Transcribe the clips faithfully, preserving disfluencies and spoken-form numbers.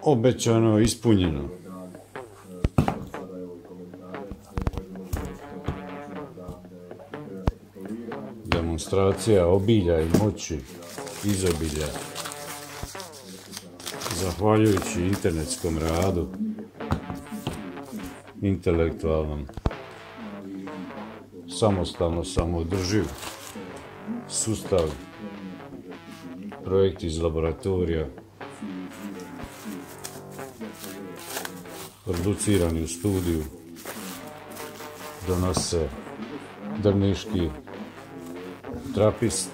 Obećano, ispunjeno. Demonstracija obilja i moći, izobilja. Zahvaljujući internetskom radu, intelektualnom, samostalno samoodrživ sustav, projekt iz laboratorija, producirani u studiju, donose drniški trapist,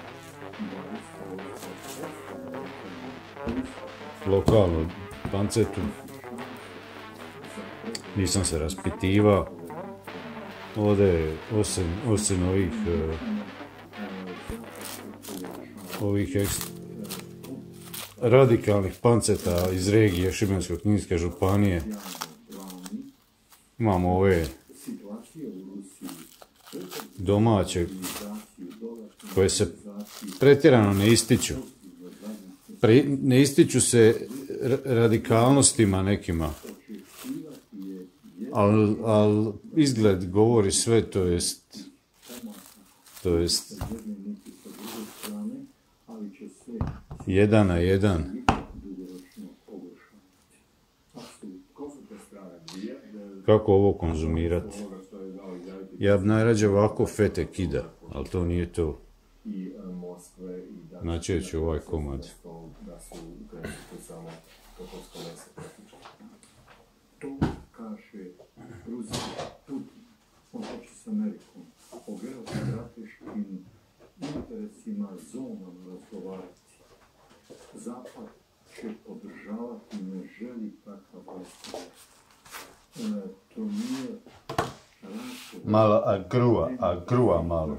lokalnu pancetu. Nisam se raspitivao. Ovdje, osim, osim ovih uh, ovih ekst, radikalnih panceta iz regije Šibensko-kninske županije, imamo ove domaće koje se pretjerano ne ističu. Pre, ne ističu se radikalnostima nekima, ali al izgled govori sve, to jest, to jest jedan na jedan. Kako ovo konzumirati? Ja bi najrađe ovako fete kida, ali to nije to. Znači ću ovaj komad. To kaže Rusija, Putin, on hoće s Amerikom o geostrateškim interesima, zonama razgovarati. Zapad će podržavati, ne želi takav razgovor. E, to nije razgovor. Malo agrua, agrua malo.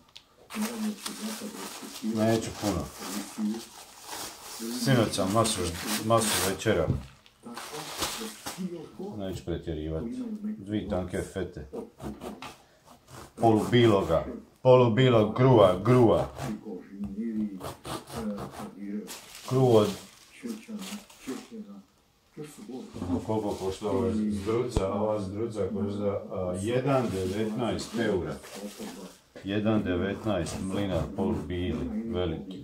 Neću puno. Sinoć sam masu, masu večera. Neću pretjerivati. Dvi tanke fete. Polubiloga. Polubilog grua, grua. Kruo. Koliko košta ova zdruca? Ova zdruca košta jedan devetnaest eura. jedan devetnaest mlinar polubili, veliki.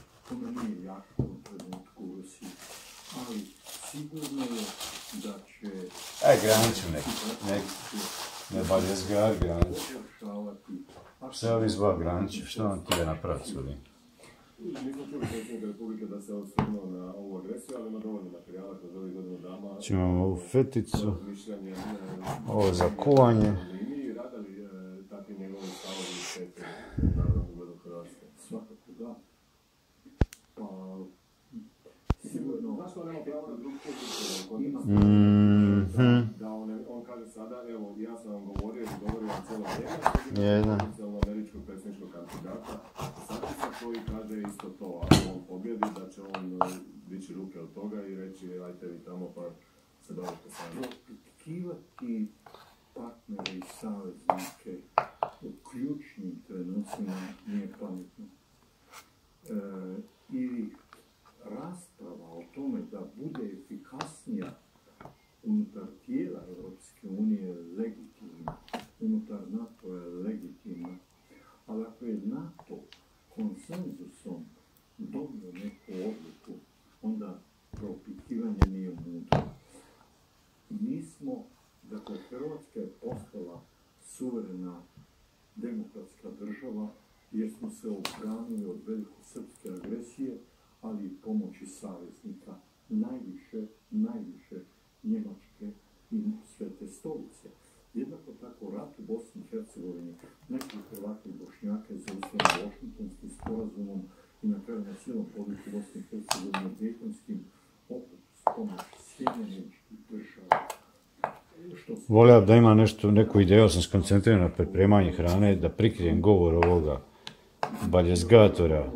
Aj, graniču nek, nek, ne balje zgar graniču. Sve ovi zba graniču, što vam ti je napraviti ovdje? Nismo čuli predsjednika Republike da se osvrnuo na ovu agresiju, ali ima dovoljno materijala kroz ovih godinu dana. Imamo ovu feticu, ovo za kuvanje. Rada li takvi njegovi stavovi i štete na ugledu Hrvatske? Svakako da. Pa, sigurno... Zašto nema pravo na drug put? Da on kaže sada, evo, ja sam vam govorio i govorio vam cijelo vrijeme, oficijalno američkog predsjedničkog kandidata, Satisa koji kaže isto to, ako on pobjedi, da će on dići ruke od toga i reći, ajte vi tamo pa se bavite sami. Propitkivati partnere i saveznike u ključnim trenucima nije pametno. E, I rasprava o tome da bude efikasnija unutar tijela Europske unije legitimna, unutar NATO je legitimna, ali ako je NATO konsenzusom dobio neku odluku, onda propitkivanje nije mudro. Mi smo, dakle, Hrvatska je postala suverena demokratska država jer smo se obranili od velikosrpske agresije, ali i pomoći saveznika, najviše, najviše Njemačke i Svete stolice. Jednako tako rat u Bosni i Hercegovini, neki Hrvati i Bošnjake zaustavljeni Washingtonskim sporazumom i na kraju na cijelom području Bosne i Hercegovine dejtonskim, opet pomoć Sjedinjenih država. Volio da ima nešto, neku ideju, sam skoncentriran na pripremanju hrane, da prikrijem govor ovoga baljezgatora.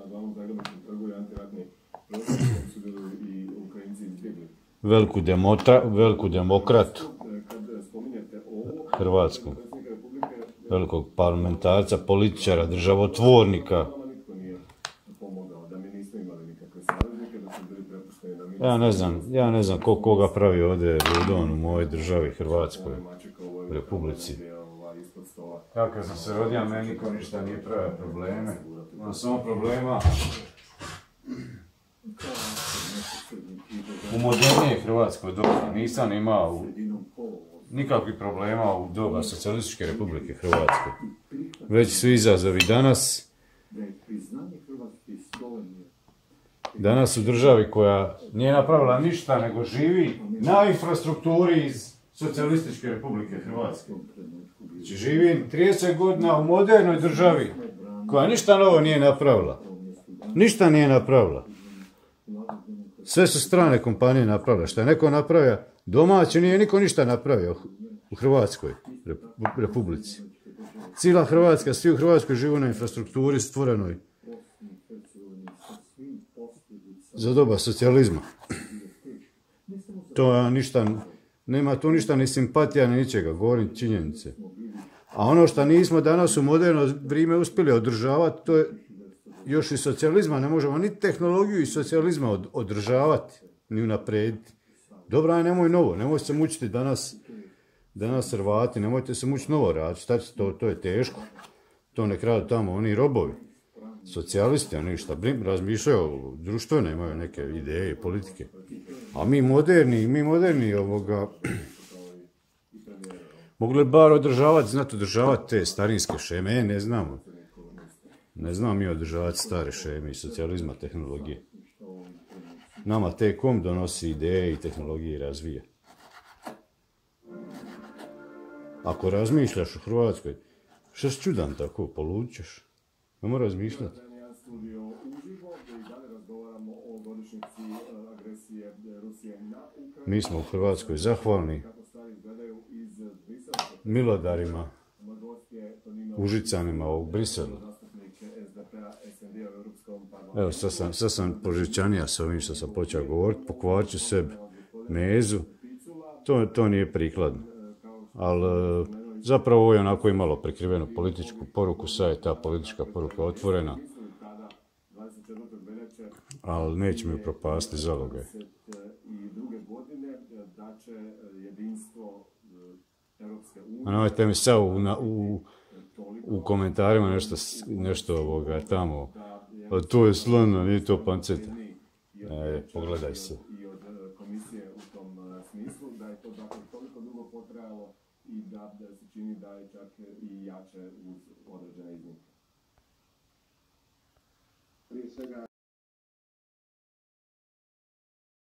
Veliku, demotra, veliku demokratu, Hrvatsku, velikog parlamentarca, političara, državotvornika. otpušteni da mi... Ja ne znam, ja ne znam ko koga pravi ovdje ludon u mojoj državi, Hrvatskoj, Republici. Ja kad sam se rodio, meni niko ništa nije pravio probleme. Imam samo problema u modernije Hrvatskoj doba. Nisam imao nikakvih problema u doba Socijalističke Republike Hrvatske. Već su izazovi danas. Danas u državi koja nije napravila ništa, nego živi na infrastrukturi iz Socijalističke Republike Hrvatske. Znači živim trideset godina u modernoj državi koja ništa novo nije napravila. Ništa nije napravila. Sve su strane kompanije napravile. Što je neko napravio, domaći nije niko ništa napravio u Hrvatskoj Republici. Cijela Hrvatska, svi u Hrvatskoj žive na infrastrukturi stvorenoj za doba socijalizma. To ništa, nema tu ništa ni simpatija ni ničega, govorim činjenice. A ono što nismo danas u moderno vrijeme uspjeli održavati, to je još i socijalizma, ne možemo ni tehnologiju i socijalizma od, održavati, ni unaprijediti. Dobro, aj nemoj novo, nemojte se mučiti danas, danas Hrvati, nemojte se mučiti novo raditi, šta će to, to je teško. To nek rade tamo oni robovi. Socijalisti, oni šta razmišljaju društveno, imaju neke ideje, politike. A mi moderni, mi moderni ovoga, mogli bar održavati, znati održavati te starinske šeme, e, ne znamo. Ne znam mi održavati stare šeme i socijalizma, tehnologije. Nama T-Com donosi ideje i tehnologije i razvija. Ako razmišljaš u Hrvatskoj, što si čudan tako, polučeš? Ne mora razmišljati. Mi smo u Hrvatskoj zahvalni milodarima, Užicanima u Briselu. Evo, sad sam, sad sam požičanija s ovim što sam počeo govoriti, pokvarit ću sebi mezu. To, to nije prikladno. Ali zapravo ovo je onako i malo prikriveno političku poruku, sad je ta politička poruka otvorena. Ali neće mi propasti zalogaj. A nemojte mi sad u, u, u komentarima nešto, nešto ovoga tamo. A to je slona, nije to panceta. E, pogledaj se. I da, da se čini da je čak i jače uz određene iznimke. Prije svega